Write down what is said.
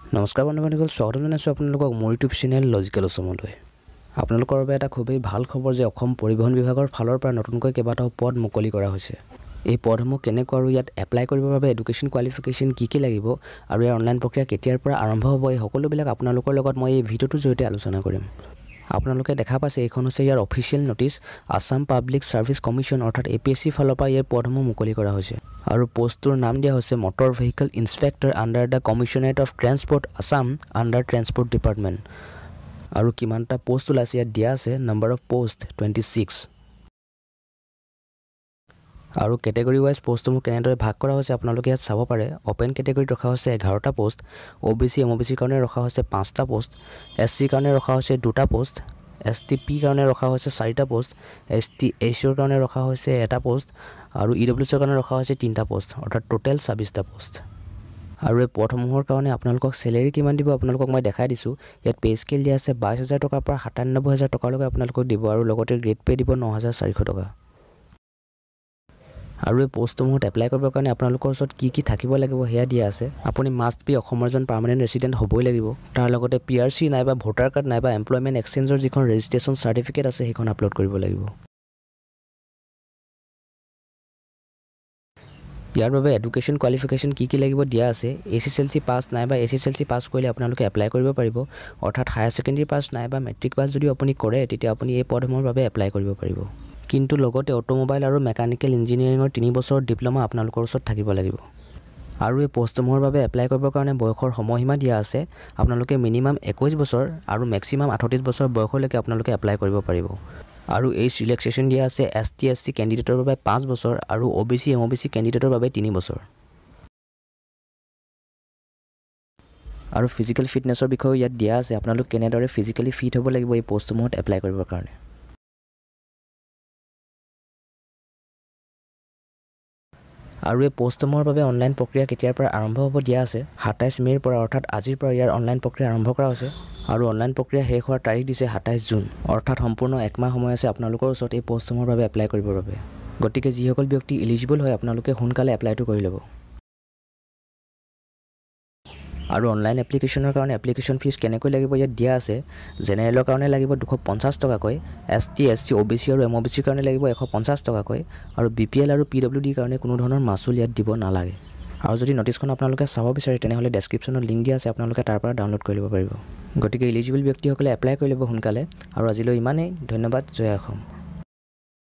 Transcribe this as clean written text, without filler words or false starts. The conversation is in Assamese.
নমস্কাৰ বন্ধুসকল, স্বাগতম জনাইছোঁ আপোনালোকক মোৰ ইউটিউব চেনেল LogikaL অসমলৈ। আপোনালোকৰ বাবে এটা খুবেই ভাল খবৰ যে অসম পৰিবহণ বিভাগৰ ফালৰ পৰা নতুনকৈ কেইবাটাও পদ মুকলি কৰা হৈছে। এই পদসমূহ কেনেকুৱা আৰু ইয়াত এপ্লাই কৰিবৰ বাবে এডুকেশ্যন কোৱালিফিকেশ্যন কি লাগিব আৰু ইয়াৰ অনলাইন প্ৰক্ৰিয়া কেতিয়াৰ পৰা আৰম্ভ হ'ব, এই সকলোবিলাক আপোনালোকৰ লগত মই এই ভিডিঅ'টোৰ জৰিয়তে আলোচনা কৰিম। আপোনালোকে দেখা পাইছে এইখন হৈছে ইয়াৰ official notice Assam public service commission অৰ্থাৎ APSC ফালৰ পৰা ইয়াৰ পদসমূহ মুকলি কৰা হৈছে আৰু পোষ্টটোৰ নাম দিয়া হৈছে motor vehicle inspector under the commissionerate of transport Assam under transport department. আৰু কিমানটা পোষ্ট ওলাইছে ইয়াত দিয়া আছে নাম্বাৰ অফ পোষ্ট 26 আৰু কেটেগৰি ওয়াইজ পোষ্টসমূহ কেনেদৰে ভাগ কৰা হৈছে আপোনালোকে ইয়াত চাব পাৰে। ওপেন কেটেগৰিত ৰখা হৈছে 11টা পোষ্ট, OBC MOBC কাৰণে ৰখা হৈছে 5টা পোষ্ট, SC কাৰণে ৰখা হৈছে 2টা পোষ্ট, STP কাৰণে ৰখা হৈছে 4টা পোষ্ট, ST SCৰ কাৰণে ৰখা হৈছে 1টা পোষ্ট আৰু EWS কাৰণে ৰখা হৈছে 3টা পোষ্ট অৰ্থাৎ টোটেল 26টা পোষ্ট। আৰু এই পদসমূহৰ কাৰণে আপোনালোকক স্যালাৰি কিমান দিব আপোনালোকক মই দেখাই দিছোঁ। ইয়াত পে স্কেল দিয়া আছে 22,000 টকাৰ পৰা 97,000 টকালৈকে আপোনালোকক দিব আৰু লগতে গ্ৰেড পে দিব 9,400 টকা। আৰু এই পোষ্টসমূহত এপ্লাই কৰিবৰ কাৰণে আপোনালোকৰ ওচৰত কি থাকিব লাগিব সেয়া দিয়া আছে। আপুনি মাষ্ট বি অসমৰ এজন পাৰ্মানেণ্ট ৰেচিডেণ্ট হ'বই লাগিব। তাৰ লগতে PRC নাইবা ভোটাৰ কাৰ্ড নাইবা এমপ্লয়মেণ্ট এক্সচেঞ্জৰ যিখন ৰেজিষ্ট্ৰেশ্যন চাৰ্টিফিকেট আছে সেইখন আপলোড কৰিব লাগিব। ইয়াৰ বাবে এডুকেশ্যন কোৱালিফিকেশ্যন কি লাগিব দিয়া আছে। SSLC পাছ নাইবা SSLC পাছ কৰিলে আপোনালোকে এপ্লাই কৰিব পাৰিব, অৰ্থাৎ হায়াৰ ছেকেণ্ডেৰী পাছ নাইবা মেট্ৰিক পাছ যদি আপুনি কৰে তেতিয়া আপুনি এই পদসমূহৰ বাবে এপ্লাই কৰিব পাৰিব। কিন্তু লগতে অটোমোবাইল আৰু মেকানিকেল ইঞ্জিনিয়াৰিঙৰ 3 বছৰৰ ডিপ্ল'মা আপোনালোকৰ ওচৰত থাকিব লাগিব। আৰু এই পোষ্টসমূহৰ বাবে এপ্লাই কৰিবৰ কাৰণে বয়সৰ সময়সীমা দিয়া আছে। আপোনালোকে মিনিমাম 21 বছৰ আৰু মেক্সিমাম 38 বছৰ বয়সলৈকে আপোনালোকে এপ্লাই কৰিব পাৰিব। আৰু এই ৰিলেক্সেশ্যন দিয়া আছে ST SC কেণ্ডিডেটৰ বাবে 5 বছৰ আৰু OBC MOBC কেণ্ডিডেটৰ বাবে 3 বছৰ। আৰু ফিজিকেল ফিটনেছৰ বিষয়েও ইয়াত দিয়া আছে আপোনালোক কেনেদৰে ফিজিকেলি ফিট হ'ব লাগিব এই পোষ্টসমূহত এপ্লাই কৰিবৰ কাৰণে। আৰু এই পোষ্টসমূহৰ বাবে অনলাইন প্ৰক্ৰিয়া কেতিয়াৰ পৰা আৰম্ভ হ'ব দিয়া আছে 27 মে'ৰ পৰা অৰ্থাৎ আজিৰ পৰা ইয়াৰ অনলাইন প্ৰক্ৰিয়া আৰম্ভ কৰা হৈছে আৰু অনলাইন প্ৰক্ৰিয়া শেষ হোৱাৰ তাৰিখ দিছে 27 জুন অৰ্থাৎ সম্পূৰ্ণ 1 মাহ সময় আছে আপোনালোকৰ ওচৰত এই পোষ্টসমূহৰ বাবে এপ্লাই কৰিবৰ বাবে। গতিকে যিসকল ব্যক্তি এলিজিবল হয় আপোনালোকে সোনকালে এপ্লাইটো কৰি ল'ব। আৰু অনলাইন এপ্লিকেশ্যনৰ কাৰণে এপ্লিকেশ্যন ফিজ কেনেকৈ লাগিব ইয়াত দিয়া আছে। জেনেৰেলৰ কাৰণে লাগিব 250 টকাকৈ, ST SC OBC আৰু MOBCৰ কাৰণে লাগিব 150 টকাকৈ আৰু BPL আৰু PWDৰ কাৰণে কোনো ধৰণৰ মাচুল ইয়াত দিব নালাগে। আৰু যদি নটিছখন আপোনালোকে চাব বিচাৰে তেনেহ'লে ডেছক্ৰিপশ্যনত লিংক দিয়া আছে, আপোনালোকে তাৰ পৰা ডাউনলোড কৰি ল'ব পাৰিব। গতিকে এলিজিবল ব্যক্তিসকলে এপ্লাই কৰি ল'ব সোনকালে। আৰু আজিলৈ ইমানেই, ধন্যবাদ। জয় অসম।